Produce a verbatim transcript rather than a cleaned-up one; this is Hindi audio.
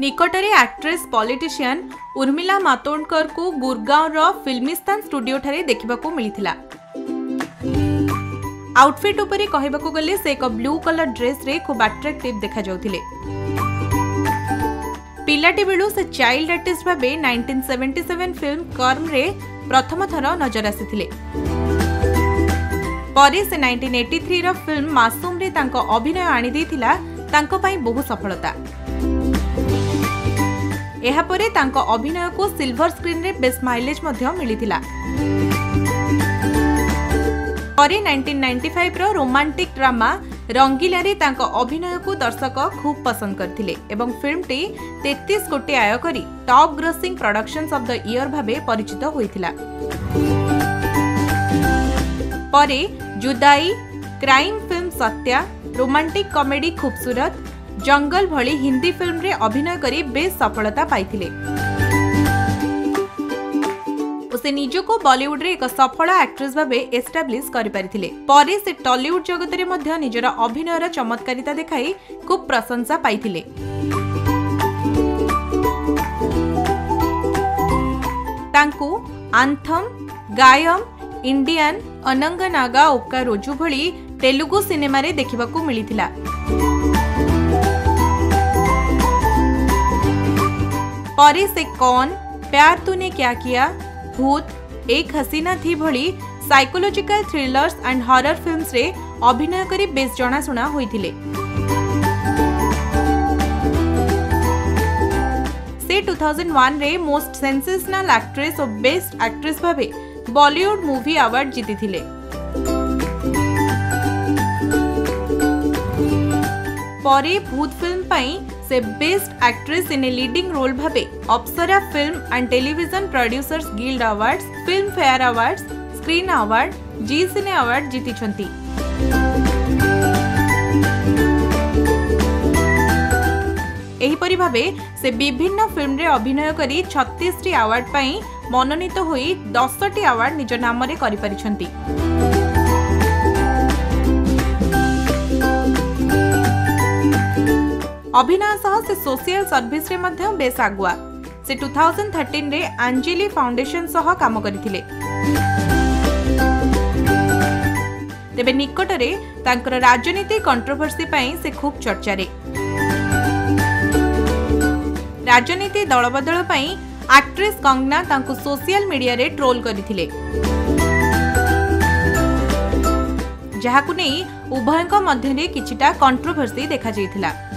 निकटरे एक्ट्रेस पॉलिटिशियन उर्मिला मातोंडकर को गुरगांव रो फिल्मिस्तान स्टूडियो ठारे देखिबाकू मिलिथिला। आउटफिट उपरे कहिबाकू गले से एक ब्लू कलर ड्रेस रे खूब अट्रैक्टिव देखा जाउथिले। पिलाटी बेलू से चाइल्ड आर्टिस्ट भाबे उन्नीस सौ सतहत्तर फिल्म कर्म रे प्रथम थर नजर आसीथिले। परे से उन्नीस सौ तिरासी रो फिल्म मासूम रे तांको अभिनय आनी देथिला तांको पई बहु सफलता। एहा परे तांको अभिनय को सिल्वर स्क्रीन रे बेस्ट माइलेज मध्य मिलिथिला। परे उन्नीस सौ पचानवे रो रोमांटिक ड्रामा रंगीला रे तांको अभिनय को दर्शक खूब पसंद करथिले एवं फिल्म टी तैंतीस कोटी आय करी top grossing productions of the year भाबे परिचित होइथिला। परे Judaai, crime film Satya, romantic comedy Khoobsurat, Jungle भली हिंदी फिल्म रे अभिनय करी बेस सफलता पाइथिले। उसे निजको बॉलीवुड रे एक सफल एक्ट्रेस भाबे एस्टाब्लिश करि परिथिले। परे से टॉलीवुड जगत रे मध्य निजर अभिनयर चमत्कारिता देखाई खूब प्रशंसा पाइथिले। तांकु आंथम, गायम, इंडियन, अनंगनागा ओका रोजू भली तेलुगु सिनेमा रे देखिबाकू मिलिथिला। परे से कौन, प्यार तूने क्या किया, भूत, एक हसीना थी भली psychological thrillers and horror films रे अभिनय करी बेस जनाशुना होइथिले। से दो हज़ार एक रे मोस्ट सेंसेशनल एक्ट्रेस और बेस्ट एक्ट्रेस भाबे बॉलीवुड मूवी अवार्ड जीतिथिले। परे भूत फिल्म पई से best actress in a leading role भाबे Apsara film and television producers guild awards, Filmfare awards, screen award, Zee cine award जीतिछंती। एही परि भाबे से विभिन्न फिल्म रे अभिनय करी छत्तीस टी अवार्ड पई मनोनीत होई दस टी अवार्ड निज नाम रे करि परिछंती। अभिनय सह से सोशल सर्विस रे मध्य बेस आगुआ। से दो हज़ार तेरह रे आंजेली फाउंडेशन सह काम करिथिले। तेबे निकटरे तांकर राजनीति कंट्रोवर्सी पई से खूब चर्चा रे। राजनीति दलबदल पई एक्ट्रेस कंगना तांको सोशल मीडिया रे ट्रोल करिथिले, जहाकु नै उभयक मध्य रे किछिटा कंट्रोवर्सी देखा जाइथिला।